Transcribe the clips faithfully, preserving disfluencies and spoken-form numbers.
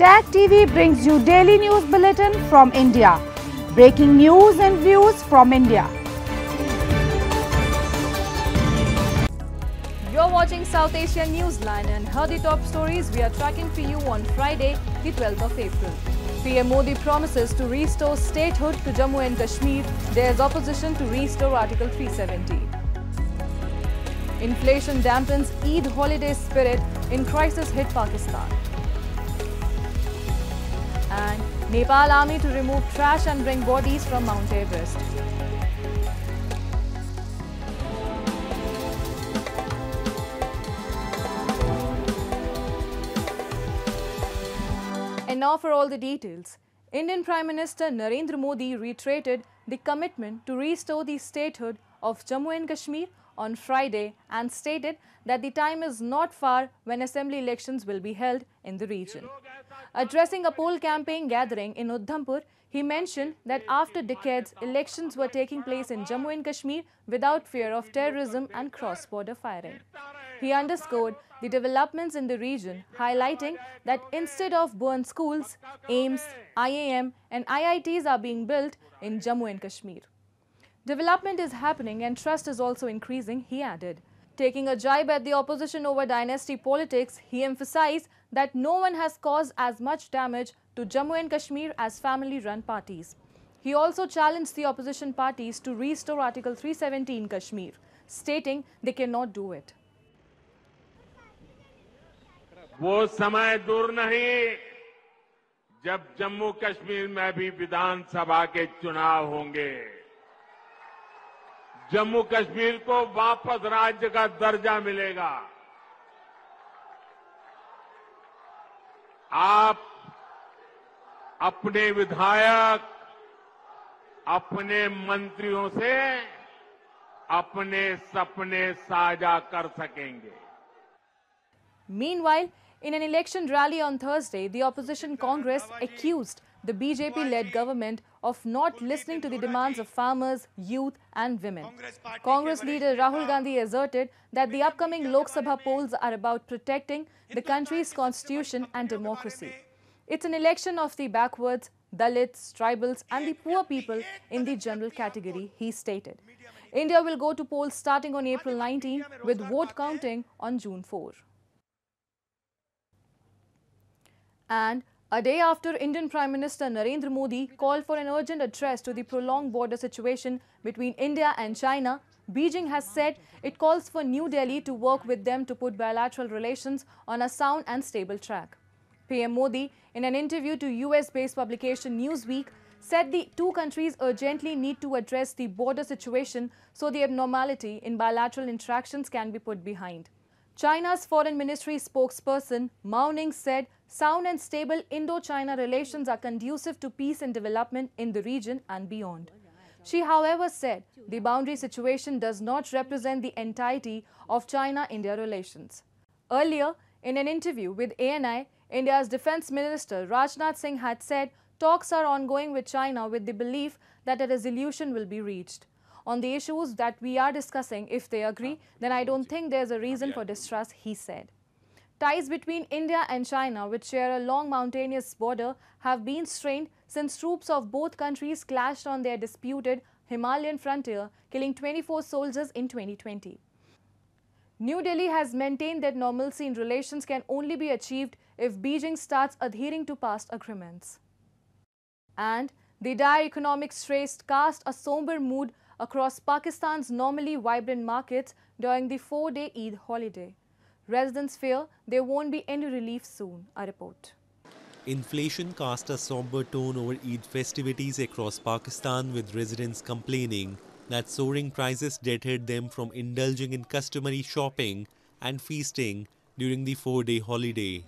Tag T V brings you daily news bulletin from India. Breaking news and views from India. You're watching South Asian Newsline and here are the top stories we are tracking for you on Friday, the twelfth of April. P M Modi promises to restore statehood to Jammu and Kashmir. There's opposition to restore Article three seventy. Inflation dampens Eid holiday spirit in crisis hit Pakistan. And Nepal army to remove trash and bring bodies from Mount Everest. And now for all the details. Indian Prime Minister Narendra Modi reiterated the commitment to restore the statehood of Jammu and Kashmir on Friday and stated that the time is not far when assembly elections will be held in the region. Addressing a poll campaign gathering in Udhampur, he mentioned that after decades, elections were taking place in Jammu and Kashmir without fear of terrorism and cross-border firing. He underscored the developments in the region, highlighting that instead of burned schools, AIIMS, I I M and I I Ts are being built in Jammu and Kashmir. Development is happening and trust is also increasing, he added. Taking a jibe at the opposition over dynasty politics, he emphasized that no one has caused as much damage to Jammu and Kashmir as family-run parties. He also challenged the opposition parties to restore Article three seventy in Kashmir, stating they cannot do it. वो समय दूर नहीं जब जम्मू कश्मीर में भी विधानसभा के चुनाव होंगे। जम्मू कश्मीर को वापस राज्य का दर्जा मिलेगा। आप अपने विधायक, अपने मंत्रियों से अपने सपने साझा कर सकेंगे। Meanwhile, in an election rally on Thursday, the opposition Congress accused the B J P-led government of not listening to the demands of farmers, youth and women. Congress leader Rahul Gandhi asserted that the upcoming Lok Sabha polls are about protecting the country's constitution and democracy. It's an election of the backwards, Dalits, tribals and the poor people in the general category, he stated. India will go to polls starting on April nineteenth with vote counting on June fourth. And a day after Indian Prime Minister Narendra Modi called for an urgent address to the prolonged border situation between India and China, Beijing has said it calls for New Delhi to work with them to put bilateral relations on a sound and stable track. P M Modi, in an interview to U S-based publication Newsweek, said the two countries urgently need to address the border situation so the abnormality in bilateral interactions can be put behind. China's Foreign Ministry spokesperson Mao Ning said sound and stable Indo-China relations are conducive to peace and development in the region and beyond. She, however, said the boundary situation does not represent the entirety of China-India relations. Earlier, in an interview with A N I, India's Defence Minister Rajnath Singh had said talks are ongoing with China with the belief that a resolution will be reached. On the issues that we are discussing, if they agree, then I don't think there's a reason for distrust, he said. Ties between India and China, which share a long mountainous border, have been strained since troops of both countries clashed on their disputed Himalayan frontier, killing twenty-four soldiers in twenty twenty. New Delhi has maintained that normalcy in relations can only be achieved if Beijing starts adhering to past agreements. And the dire economic stress cast a somber mood across Pakistan's normally vibrant markets during the four-day Eid holiday. Residents fear there won't be any relief soon, a report. Inflation cast a somber tone over Eid festivities across Pakistan, with residents complaining that soaring prices deterred them from indulging in customary shopping and feasting during the four-day holiday.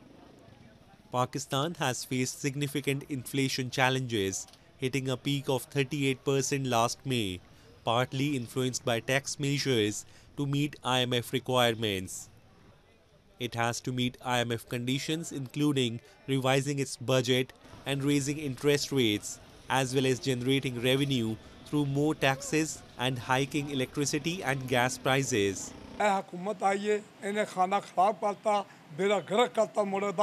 Pakistan has faced significant inflation challenges, hitting a peak of thirty-eight percent last May, partly influenced by tax measures to meet I M F requirements. It has to meet I M F conditions, including revising its budget and raising interest rates, as well as generating revenue through more taxes and hiking electricity and gas prices.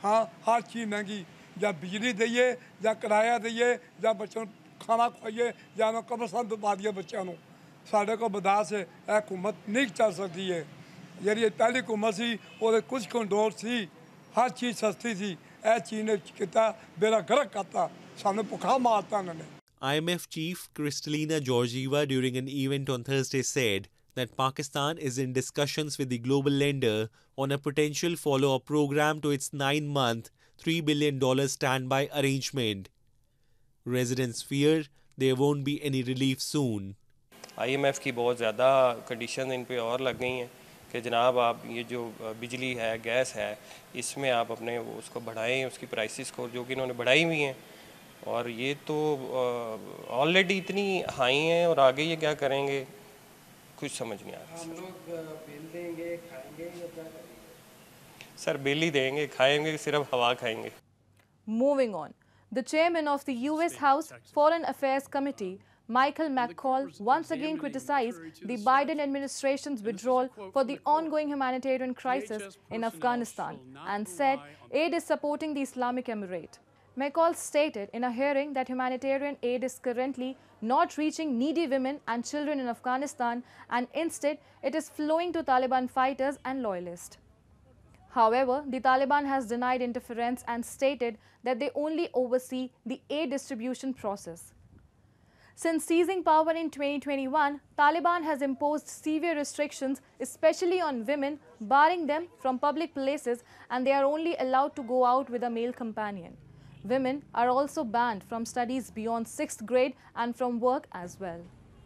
हाँ हर चीज़ महंगी, या बिजली दईए या किराया दईए या बच्चों खाना खुआइए या मैं कब्रस्तान तो पा दिए बच्चों को। साढ़े को बर्दाश्त है यह हुकूमत नहीं चल सकती है। जी पहली हुकूमत सी वो कुछ कंट्रोल सी, हर चीज़ सस्ती सी, यह चीज़ ने किया बेड़ा गर्क करता, सामने भुखा मारता उन्होंने। I M F chief Kristalina Georgieva during an event on Thursday said that Pakistan is in discussions with the global lender on a potential follow-up program to its nine-month, three billion dollars standby arrangement. Residents fear there won't be any relief soon. I M F की बहुत ज़्यादा condition in पे और लग गई हैं कि जनाब आप ये जो बिजली है, गैस है, इसमें आप अपने उसको बढ़ाएं, उसकी प्राइसेस को, जो कि इन्होंने बढ़ाई हुई हैं, और ये तो ऑलरेडी इतनी हाई हैं और आगे ये क्या करेंगे कुछ समझ नहीं आ रहा। हम लोग बिल देंगे, खाएंगे या क्या करेंगे? सर बिल ही देंगे, खाएंगे सिर्फ हवा खाएंगे। Moving on, the chairman of the U S House Foreign Affairs Committee, Michael McCaul, once again criticized the Biden administration's withdrawal for the ongoing humanitarian crisis in Afghanistan and said aid is supporting the Islamic Emirate. McCaul stated in a hearing that humanitarian aid is currently not reaching needy women and children in Afghanistan, and instead it is flowing to Taliban fighters and loyalists. However, the Taliban has denied interference and stated that they only oversee the aid distribution process. Since seizing power in twenty twenty-one, Taliban has imposed severe restrictions, especially on women, barring them from public places, and they are only allowed to go out with a male companion. Women are also banned from studies beyond sixth grade and from work as well.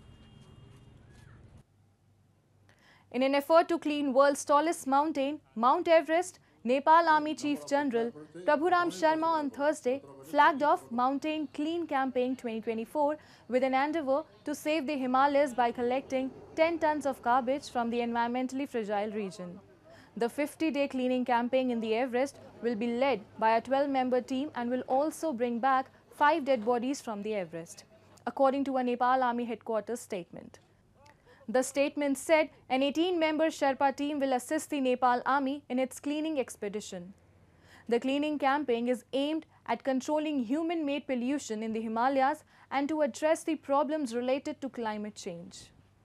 In an effort to clean world's tallest mountain, Mount Everest, Nepal Army Chief General Prabhuram Sharma on Thursday flagged off Mountain Clean Campaign twenty twenty-four with an endeavor to save the Himalayas by collecting ten tons of garbage from the environmentally fragile region. The fifty-day cleaning campaign in the Everest will be led by a twelve-member team and will also bring back five dead bodies from the Everest, according to a Nepal Army headquarters statement. The statement said an eighteen-member Sherpa team will assist the Nepal Army in its cleaning expedition. The cleaning campaign is aimed at controlling human-made pollution in the Himalayas and to address the problems related to climate change.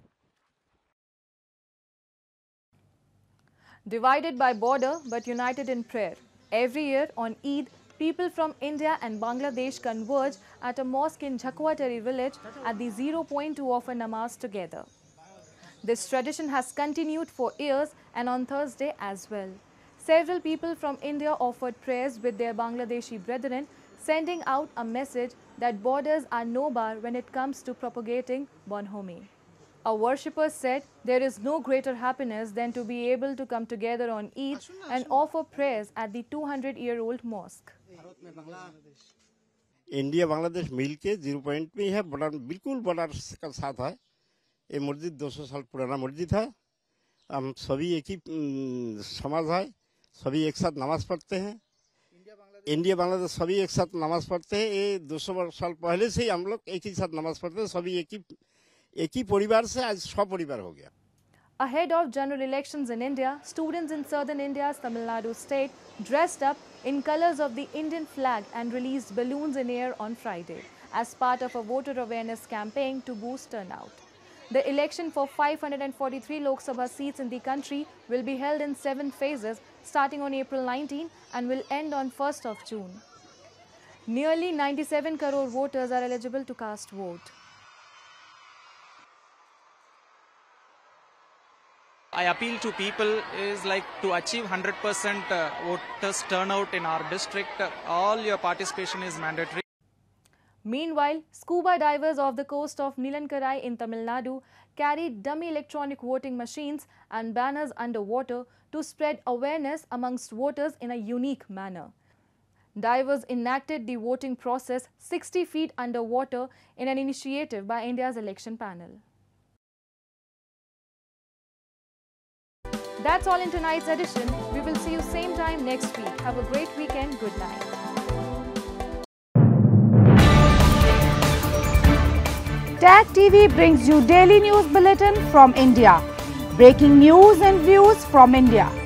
Divided by border but united in prayer, every year on Eid, people from India and Bangladesh converge at a mosque in Jhakwatari village at the zero point to offer namaz together. This tradition has continued for years and on Thursday as well. Several people from India offered prayers with their Bangladeshi brethren, sending out a message that borders are no bar when it comes to propagating bonhomie. A worshipper said there is no greater happiness than to be able to come together on Eid and offer prayers at the two hundred year old mosque. India Bangladesh मिल के zero point में है, border बिल्कुल border का साथ है। ये मस्जिद दो सौ साल पुराना मस्जिद है। हम सभी एक ही समाज है, सभी एक साथ नमाज पढ़ते हैं। इंडिया बांग्लादेश सभी एक साथ नमाज पढ़ते हैं। ये दो सौ साल पहले से ही हम लोग एक ही साथ नमाज पढ़ते हैं। सभी एक ही एक ही परिवार से आज सौ परिवार हो गया। Ahead of general elections in India, students in southern India's Tamil Nadu state dressed up in colors of the Indian flag and released balloons in air on Friday as part of a voter awareness campaign to boost turnout. The election for five hundred forty-three Lok Sabha seats in the country will be held in seven phases starting on April nineteenth and will end on first of June. Nearly ninety-seven crore voters are eligible to cast vote. I appeal to people is like to achieve one hundred percent uh, voters turnout in our district. Uh, all your participation is mandatory. Meanwhile, scuba divers off the coast of Nilankarai in Tamil Nadu carried dummy electronic voting machines and banners underwater to spread awareness amongst voters in a unique manner. Divers enacted the voting process sixty feet underwater in an initiative by India's election panel. That's all in tonight's edition. We will see you same time next week. Have a great weekend. Good night. Tag T V brings you daily news bulletin from India. Breaking news and views from India.